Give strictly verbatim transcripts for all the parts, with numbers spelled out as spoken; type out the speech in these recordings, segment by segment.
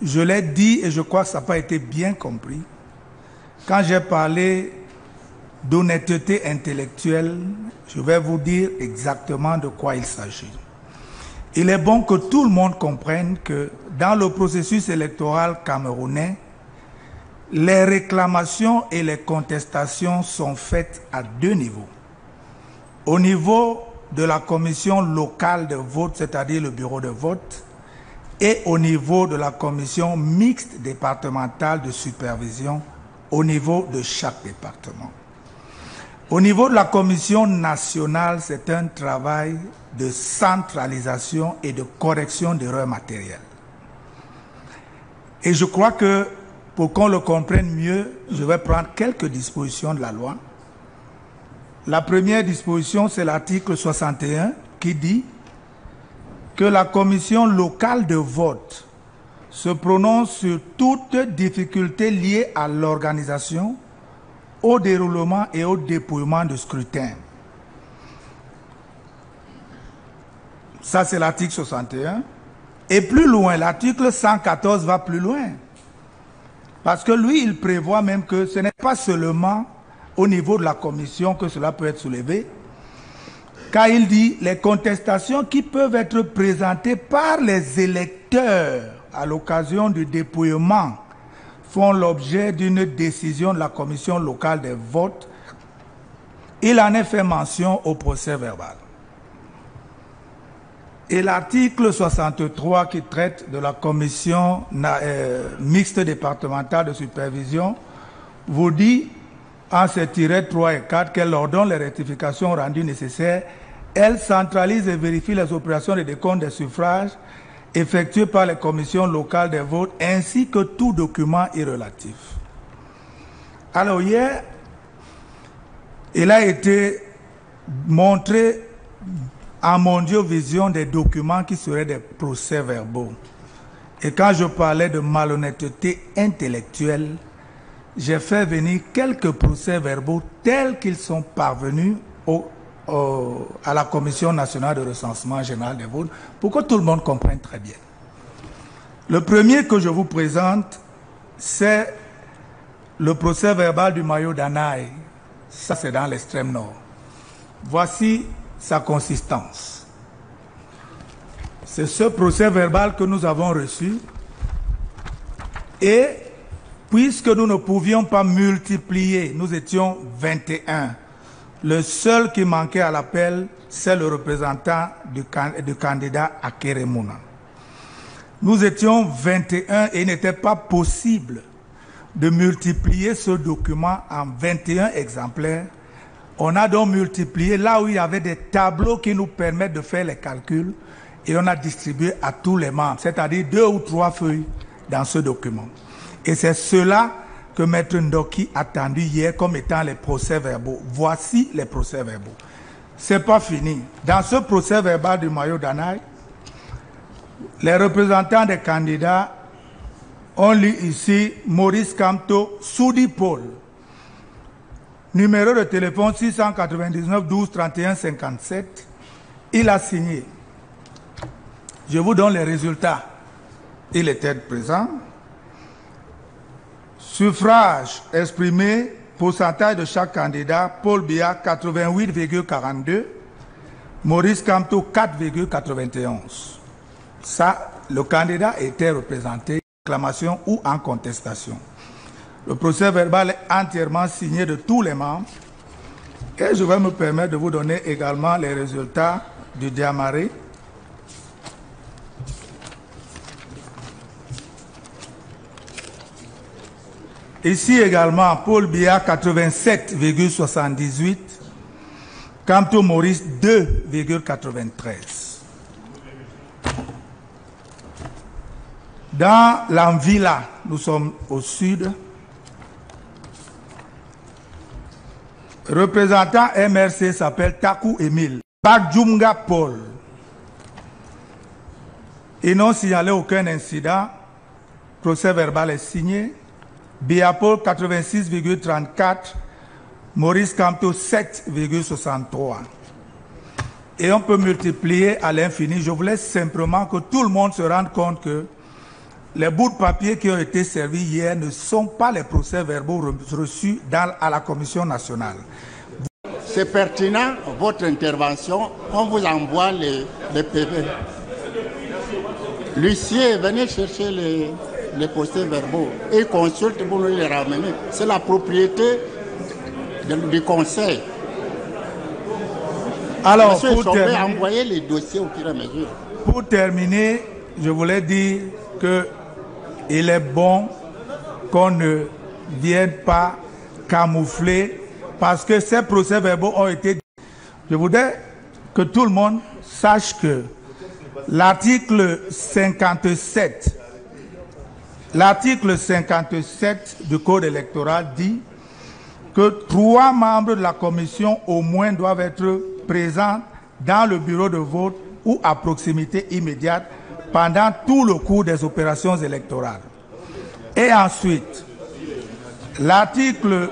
je l'ai dit et je crois que ça n'a pas été bien compris. Quand j'ai parlé d'honnêteté intellectuelle, je vais vous dire exactement de quoi il s'agit. Il est bon que tout le monde comprenne que dans le processus électoral camerounais, les réclamations et les contestations sont faites à deux niveaux. Au niveau de la commission locale de vote, c'est-à-dire le bureau de vote, et au niveau de la commission mixte départementale de supervision, au niveau de chaque département. Au niveau de la commission nationale, c'est un travail de centralisation et de correction d'erreurs matérielles. Et je crois que, pour qu'on le comprenne mieux, je vais prendre quelques dispositions de la loi. La première disposition, c'est l'article soixante et un qui dit que la commission locale de vote se prononce sur toute difficulté liée à l'organisation, au déroulement et au dépouillement de scrutin. Ça, c'est l'article soixante et un. Et plus loin, l'article cent quatorze va plus loin. Parce que lui, il prévoit même que ce n'est pas seulement au niveau de la commission que cela peut être soulevé, car il dit les contestations qui peuvent être présentées par les électeurs à l'occasion du dépouillement font l'objet d'une décision de la commission locale des votes. Il en est fait mention au procès verbal. Et l'article soixante-trois qui traite de la commission euh, mixte départementale de supervision vous dit en ces tirets trois et quatre qu'elle ordonne les rectifications rendues nécessaires, elle centralise et vérifie les opérations de décompte des suffrages effectuées par les commissions locales des votes ainsi que tout document y relatif. Alors hier, il a été montré en mondiovision des documents qui seraient des procès-verbaux. Et quand je parlais de malhonnêteté intellectuelle, j'ai fait venir quelques procès-verbaux tels qu'ils sont parvenus au, au, à la Commission nationale de recensement général des votes pour que tout le monde comprenne très bien. Le premier que je vous présente, c'est le procès-verbal du Mayo d'Anaï. Ça, c'est dans l'extrême nord. Voici sa consistance. C'est ce procès-verbal que nous avons reçu et puisque nous ne pouvions pas multiplier, nous étions vingt et un. Le seul qui manquait à l'appel, c'est le représentant du, du candidat à Kérémouna. Nous étions vingt et un et il n'était pas possible de multiplier ce document en vingt et un exemplaires. On a donc multiplié là où il y avait des tableaux qui nous permettent de faire les calculs et on a distribué à tous les membres, c'est-à-dire deux ou trois feuilles dans ce document. Et c'est cela que Maître Ndoki a attendu hier comme étant les procès-verbaux. Voici les procès-verbaux. Ce n'est pas fini. Dans ce procès-verbal du Mayo d'Anaï, les représentants des candidats ont lu ici Maurice Kamto, Soudi Paul. Numéro de téléphone six cent quatre-vingt-dix-neuf douze trente et un cinquante-sept. Il a signé. Je vous donne les résultats. Il était présent. Suffrage exprimé, pourcentage de chaque candidat, Paul Biya quatre-vingt-huit virgule quarante-deux, Maurice Kamto quatre virgule quatre-vingt-onze. Ça, le candidat était représenté, acclamation ou en contestation. Le procès verbal est entièrement signé de tous les membres et je vais me permettre de vous donner également les résultats du Diamaré. Ici également, Paul Biya quatre-vingt-sept virgule soixante-dix-huit, Kamto Maurice deux virgule quatre-vingt-treize. Dans l'Anvila, nous sommes au sud. Représentant M R C s'appelle Takou Emile. Bakjumga Paul. Ils n'ont signalé aucun incident. Procès verbal est signé. Biapol quatre-vingt-six virgule trente-quatre, Maurice Kamto sept virgule soixante-trois. Et on peut multiplier à l'infini. Je voulais simplement que tout le monde se rende compte que les bouts de papier qui ont été servis hier ne sont pas les procès-verbaux reçus dans, à la Commission nationale. C'est pertinent, votre intervention. On vous envoie les, les P V. L'huissier, venez chercher les, les procès-verbaux et consulte pour nous les ramener. C'est la propriété de, du conseil. Alors, Monsieur pour Chombe, terminer, envoyez les dossiers au fur et à mesure. pour terminer, je voulais dire qu'il est bon qu'on ne vienne pas camoufler parce que ces procès-verbaux ont été... Je voudrais que tout le monde sache que l'article cinquante-sept, l'article cinquante-sept du Code électoral dit que trois membres de la commission au moins doivent être présents dans le bureau de vote ou à proximité immédiate pendant tout le cours des opérations électorales. Et ensuite, l'article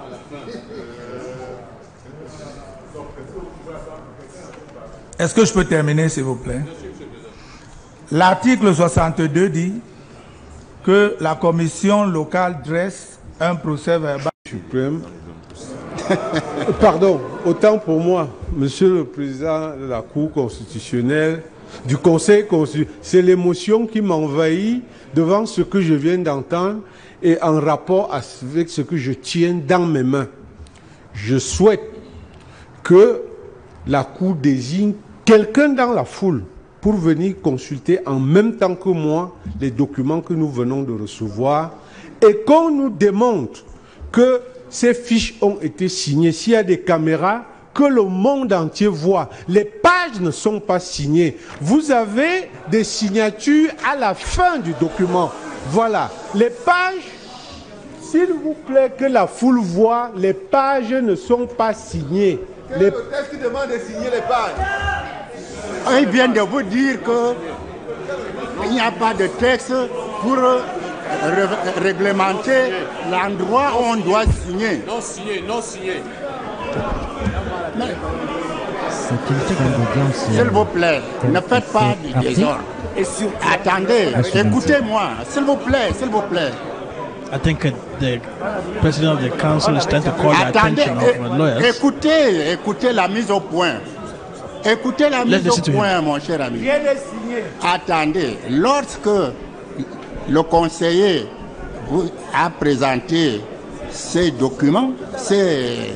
Est-ce que je peux terminer, s'il vous plaît? L'article soixante-deux dit que la commission locale dresse un procès-verbal. Suprême. Pardon, autant pour moi, Monsieur le Président de la Cour constitutionnelle, du Conseil constitutionnel, c'est l'émotion qui m'envahit devant ce que je viens d'entendre et en rapport avec ce que je tiens dans mes mains. Je souhaite que la Cour désigne quelqu'un dans la foule pour venir consulter en même temps que moi les documents que nous venons de recevoir et qu'on nous démontre que ces fiches ont été signées. S'il y a des caméras, que le monde entier voit. Les pages ne sont pas signées. Vous avez des signatures à la fin du document. Voilà. Les pages, s'il vous plaît, que la foule voit, les pages ne sont pas signées. Quel est le texte qui demande de signer les pages? Ils viennent de vous dire qu'il n'y a pas de texte pour ré réglementer l'endroit où on doit signer. Non signé, non signé. S'il vous plaît, ne faites pas du désordre. Attendez, écoutez-moi, s'il vous plaît, s'il vous plaît. I think uh, the president of the council is trying to call the Attendez, attention of the lawyers. écoutez, écoutez la mise au point. Écoutez la mise Let's au point, mon cher ami. Attendez, lorsque le conseiller vous a présenté ces documents, ces,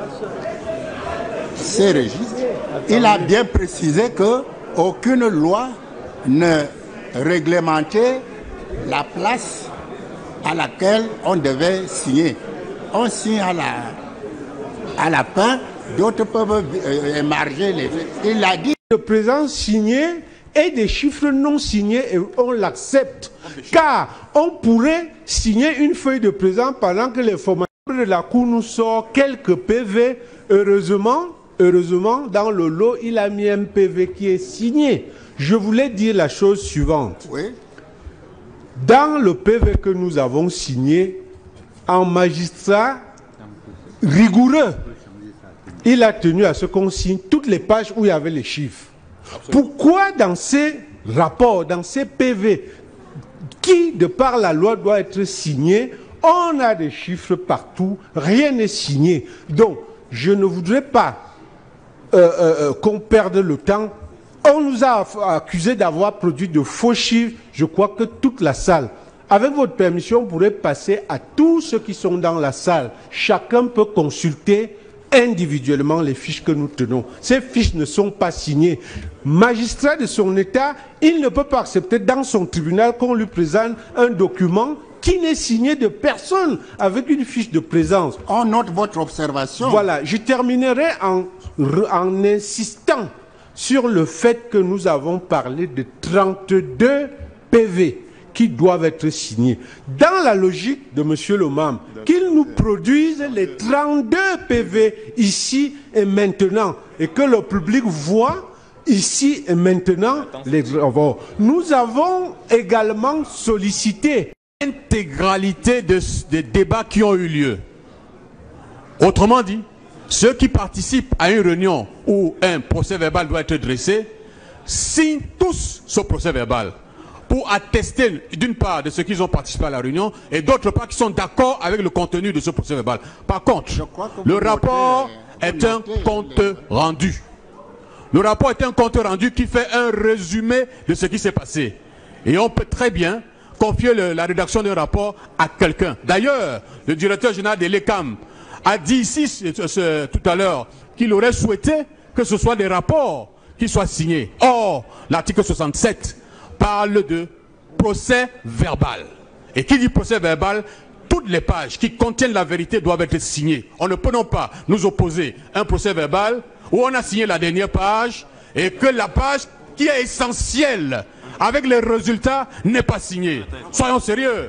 ces registres, il a bien précisé qu'aucune loi ne réglementait la place à laquelle on devait signer. On signe à la, à la fin, d'autres peuvent euh, émarger les faits. Il a dit... De présence signée et des chiffres non signés et on l'accepte. Car on pourrait signer une feuille de présence pendant que les formateurs de la Cour nous sortent quelques P V. Heureusement, heureusement, dans le lot, il a mis un P V qui est signé. Je voulais dire la chose suivante. Oui. Dans le P V que nous avons signé, en magistrat rigoureux, il a tenu à ce qu'on signe toutes les pages où il y avait les chiffres. Pourquoi dans ces rapports, dans ces P V, qui de par la loi doit être signé, on a des chiffres partout, rien n'est signé. Donc, je ne voudrais pas euh, euh, qu'on perde le temps. On nous a accusé d'avoir produit de faux chiffres. Je crois que toute la salle, avec votre permission, on pourrait passer à tous ceux qui sont dans la salle. Chacun peut consulter individuellement les fiches que nous tenons. Ces fiches ne sont pas signées. Magistrat de son État, il ne peut pas accepter dans son tribunal qu'on lui présente un document qui n'est signé de personne avec une fiche de présence. On note votre observation. Voilà, je terminerai en, en insistant sur le fait que nous avons parlé de trente-deux P V qui doivent être signés. Dans la logique de M. Lomam, qu'il nous produise les trente-deux P V ici et maintenant et que le public voit ici et maintenant les travaux. Nous avons également sollicité L'intégralité de, des débats qui ont eu lieu. Autrement dit, ceux qui participent à une réunion où un procès verbal doit être dressé signent tous ce procès verbal. pour attester d'une part de ce qu'ils ont participé à la réunion et d'autre part qui sont d'accord avec le contenu de ce procès verbal. Par contre, le rapport est un compte rendu. Le rapport est un compte rendu qui fait un résumé de ce qui s'est passé. Et on peut très bien confier le, la rédaction d'un rapport à quelqu'un. D'ailleurs, le directeur général de l'E C A M a dit ici ce, ce, tout à l'heure qu'il aurait souhaité que ce soit des rapports qui soient signés. Or, l'article soixante-sept parle de procès verbal. Et qui dit procès verbal, toutes les pages qui contiennent la vérité doivent être signées. On ne peut non pas nous opposer à un procès verbal où on a signé la dernière page et que la page qui est essentielle avec les résultats n'est pas signée. Soyons sérieux.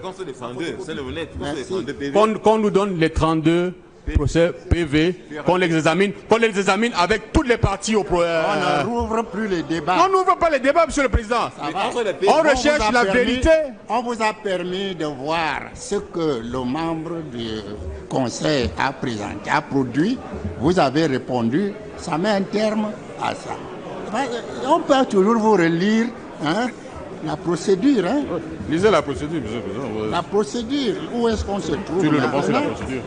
Qu'on nous donne les trente-deux procès P V, qu'on les examine, qu'on les examine avec toutes les parties au procès. On ne rouvre plus les débats. On n'ouvre pas les débats, monsieur le président. On recherche la permis, vérité. On vous a permis de voir ce que le membre du conseil a présenté, a produit. Vous avez répondu. Ça met un terme à ça. On peut toujours vous relire hein, la procédure. Hein. Lisez la procédure, monsieur le président. La procédure, où est-ce qu'on se trouve? Tu le réponds sur la procédure.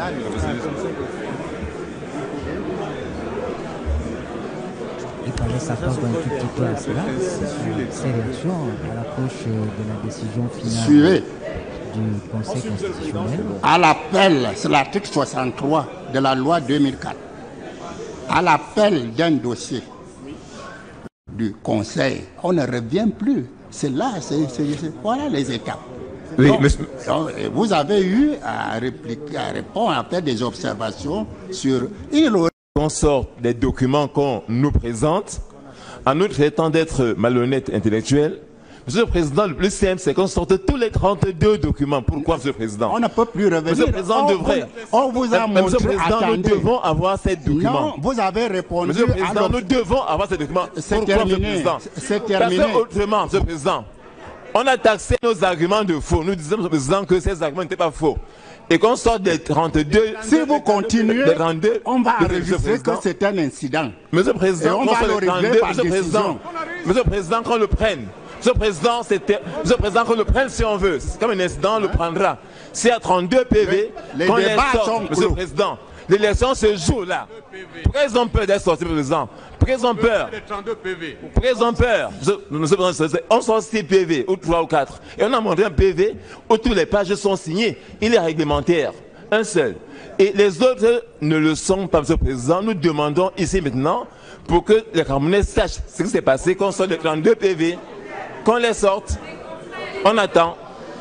Il fallait s'attendre un tout petit peu à cela. Ces réactions à l'approche de la décision finale Suivez. du Conseil constitutionnel. À l'appel, c'est l'article soixante-trois de la loi deux mille quatre. À l'appel d'un dossier du Conseil, on ne revient plus. C'est là, c'est, c'est, c'est, voilà les étapes. Oui, donc, monsieur... donc, vous avez eu à répliquer, à répondre, à faire des observations sur... Il aurait... On sort des documents qu'on nous présente, en nous traitant d'être malhonnêtes intellectuels. Monsieur le Président, le plus simple, c'est qu'on sorte tous les trente-deux documents. Pourquoi, Monsieur le Président? On ne peut plus revenir. Monsieur le Président on, devrait. On vous a montré... Monsieur le Président, attendez. nous devons avoir ces documents. Non, vous avez répondu... Monsieur le Président, à nous devons avoir ces documents. C'est Pourquoi, terminé. Monsieur le Président? C'est terminé. Parce que autrement, Monsieur le Président, on a taxé nos arguments de faux. Nous disons, Monsieur le Président, que ces arguments n'étaient pas faux. Et qu'on sort des trente-deux... Si vous continuez, des trente-deux, on va de enregistrer que c'est un incident. Monsieur le Président, on va le régler par Monsieur le Président, Monsieur le Président, qu'on le prenne. Monsieur le Président, c'était, Monsieur le Président, qu'on le prenne si on veut. C'est comme un incident, on le prendra. S'il y a trente-deux P V, les qu'on les débats sorte, sont Monsieur le clos. Président. L'élection se joue là. Pourquoi ils ont peur d'être sortis, Monsieur le Président? Pourquoi ils ont peur? Pourquoi ils ont peur? Monsieur le Président, on sort six P V, ou trois ou quatre. Et on a montré un P V où toutes les pages sont signées. Il est réglementaire. Un seul. Et les autres ne le sont pas, Monsieur le Président. Nous demandons ici maintenant, pour que les Camerounais sachent ce qui s'est passé, qu'on sorte les trente-deux P V, qu'on les sorte. On attend.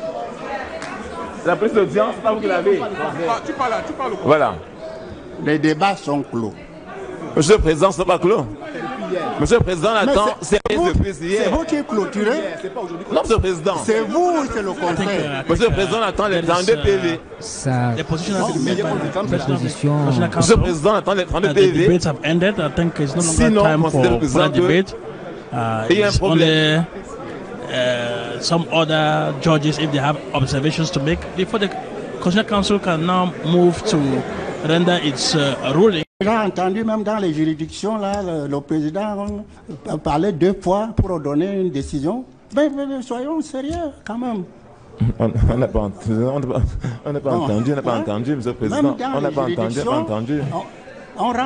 La prise d'audience, c'est pas vous qui l'avez. Tu parles là, tu parles. Voilà. Les débats sont clos. Monsieur le Président, ce n'est pas clos. Monsieur le Président, attend, c'est depuis hier. C'est vous qui clôturez. Non, Monsieur le Président. C'est vous ou c'est le contraire? Monsieur le Président, attend les trente-deux P V. Ça, The position has been made by the position. National Monsieur le Council. Président, attend les trente-deux Uh, P the V. debates have ended. I think it's no longer Sinon, time considère le for président further que- debate. Uh, Il y a un it's problème. only uh, some other judges, if they have observations to make, before the Constitutional Council can now move to render its uh, ruling. J'ai entendu même dans les juridictions, là, le, le président euh, parlait deux fois pour donner une décision. Mais, mais, mais soyons sérieux quand même. On n'a pas entendu, on n'a pas, on n'a pas Bon, entendu, on n'a pas hein? entendu, Monsieur le Même Président. dans On n'a les pas entendu, on n'a pas juridictions, entendu. On, on rend,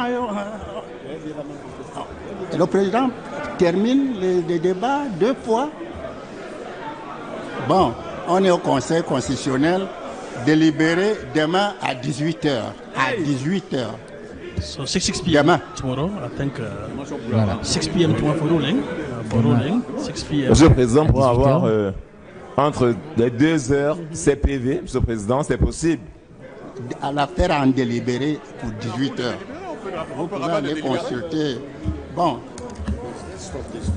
euh, le président termine les, les débats deux fois. Bon, on est au Conseil constitutionnel, délibéré demain à dix-huit heures. À dix-huit heures. So six six p m Demain. tomorrow, I think uh, voilà. six p m tomorrow for ruling. Uh, for ruling, six p m Monsieur le Président, pour À dix-huit avoir heures. euh, entre les deux heures C P V, Monsieur le Président, c'est possible. À la faire en délibéré pour dix-huit heures. Vous pouvez aller consulter. Bon,